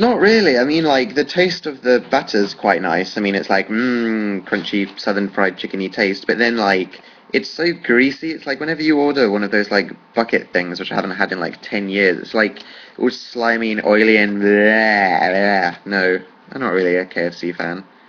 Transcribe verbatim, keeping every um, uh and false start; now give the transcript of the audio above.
Not really. I mean, like, the taste of the butter's quite nice. I mean, it's like, mmm, crunchy southern fried chickeny taste. But then, like, it's so greasy. It's like whenever you order one of those, like, bucket things, which I haven't had in, like, ten years, it's like all slimy and oily and bleh, bleh. No, I'm not really a K F C fan.